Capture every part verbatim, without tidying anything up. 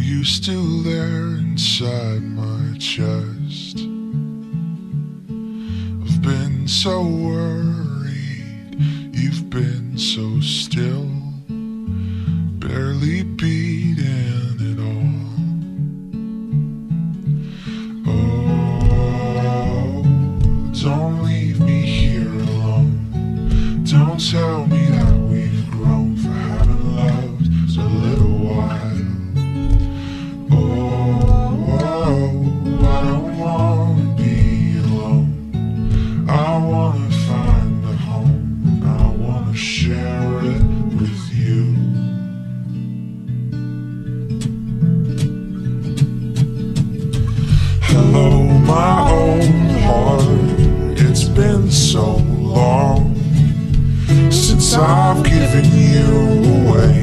you still there inside my chest? I've been so worried, you've been so still, barely beating it all. Oh, don't leave me here alone. Don't tell me that we've grown for having loved a little while. Oh, oh, I don't wanna be alone. I wanna find a home, and I wanna share it with you. Hello, my old heart. It's been so long since I've given you away.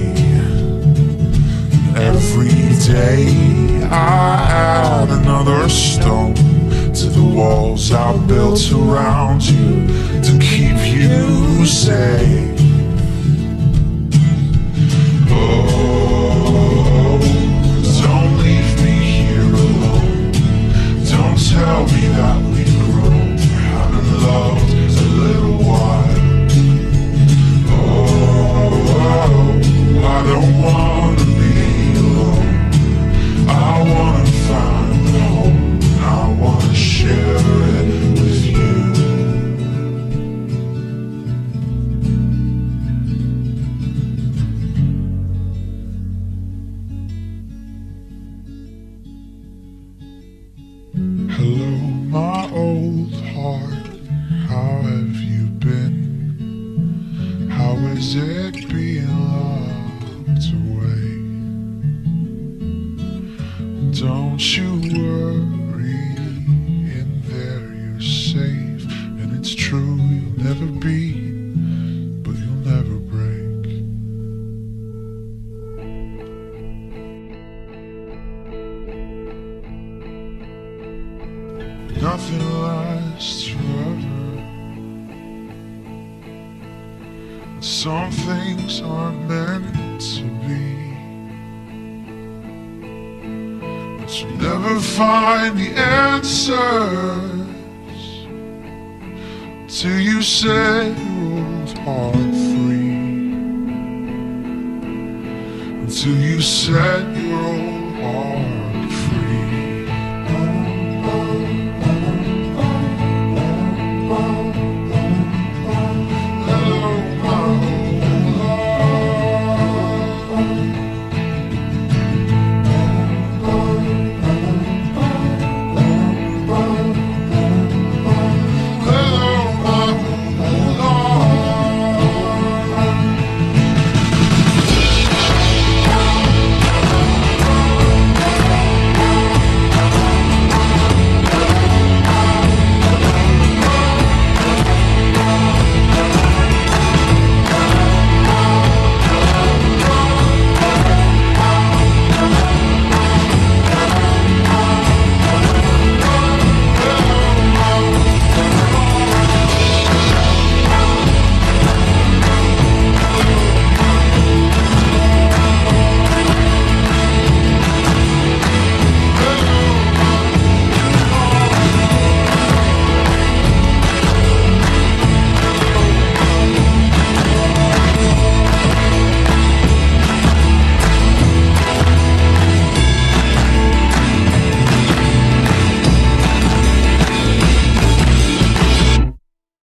Every day I add another stone to the walls I built around you to keep you safe. Oh, don't leave me here alone. Don't tell me that we've grown for having loved a little while. Oh, I don't wanna be alone. I wanna find a home, I wanna share it with you. Hello, my old heart, how have you been? How is it being locked away? Don't you worry, in there you're safe. And it's true, you'll never be, but you'll never break. Nothing lasts forever. Some things aren't meant to be. But you'll never find the answers till you set your old heart free. Until you set your old heart